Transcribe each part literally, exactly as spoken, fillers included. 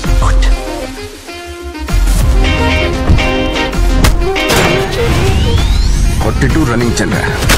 Forty two running चल रहा है।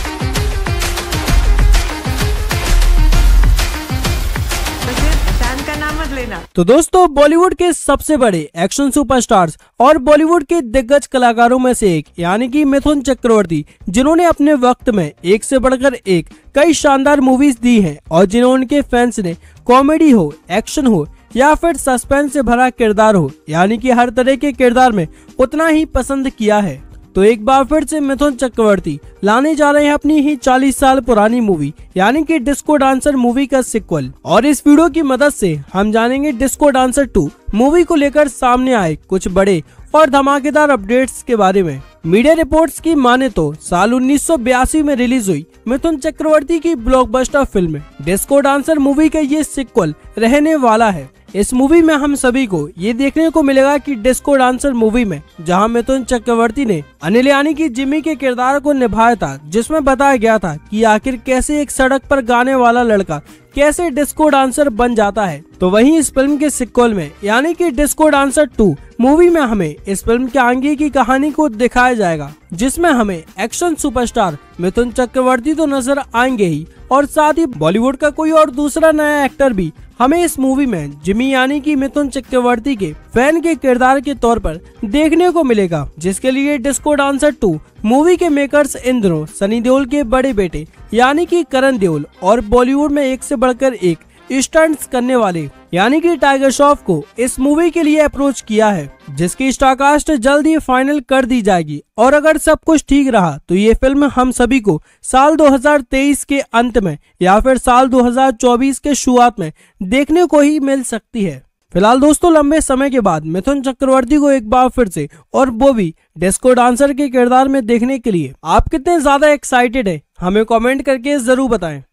तो दोस्तों, बॉलीवुड के सबसे बड़े एक्शन सुपरस्टार्स और बॉलीवुड के दिग्गज कलाकारों में से एक यानी कि मिथुन चक्रवर्ती, जिन्होंने अपने वक्त में एक से बढ़कर एक कई शानदार मूवीज दी हैं और जिन्होंने उनके फैंस ने कॉमेडी हो, एक्शन हो या फिर सस्पेंस से भरा किरदार हो, यानी कि हर तरह के किरदार में उतना ही पसंद किया है। तो एक बार फिर से मिथुन चक्रवर्ती लाने जा रहे हैं अपनी ही चालीस साल पुरानी मूवी यानी कि डिस्को डांसर मूवी का सिक्वल। और इस वीडियो की मदद से हम जानेंगे डिस्को डांसर टू मूवी को लेकर सामने आए कुछ बड़े और धमाकेदार अपडेट्स के बारे में। मीडिया रिपोर्ट्स की माने तो साल उन्नीस सौ बयासी में रिलीज हुई मिथुन चक्रवर्ती की blockbuster film disco dancer movie का ये सिक्वल रहने वाला है। इस मूवी में हम सभी को ये देखने को मिलेगा कि डिस्को डांसर मूवी में जहां मिथुन चक्रवर्ती ने अनिल यानी कि जिमी के किरदार को निभाया था, जिसमें बताया गया था कि आखिर कैसे एक सड़क पर गाने वाला लड़का कैसे डिस्को डांसर बन जाता है। तो वहीं इस फिल्म के सिक्वल में यानी कि डिस्को डांसर टू मूवी में हमें इस फिल्म के आगे की कहानी को दिखाया जाएगा, जिसमें हमें एक्शन सुपरस्टार मिथुन चक्रवर्ती तो नजर आएंगे ही और साथ ही बॉलीवुड का कोई और दूसरा नया एक्टर भी हमें इस मूवी में जिमी यानी कि मिथुन चक्रवर्ती के फैन के किरदार के तौर पर देखने को मिलेगा, जिसके लिए डिस्को डांसर टू मूवी के मेकर्स इन दिनों सनी देओल के बड़े बेटे यानी कि करण देओल और बॉलीवुड में एक से बढ़कर एक स्टंट्स करने वाले यानी कि टाइगर श्रॉफ को इस मूवी के लिए अप्रोच किया है, जिसकी स्टारकास्ट जल्द ही फाइनल कर दी जाएगी। और अगर सब कुछ ठीक रहा तो ये फिल्म हम सभी को साल दो हज़ार तेईस के अंत में या फिर साल दो हज़ार चौबीस के शुरुआत में देखने को ही मिल सकती है। फिलहाल दोस्तों, लंबे समय के बाद मिथुन चक्रवर्ती को एक बार फिर से और वो भी डिस्को डांसर के किरदार में देखने के लिए आप कितने ज्यादा एक्साइटेड है, हमें कमेंट करके जरूर बताएं।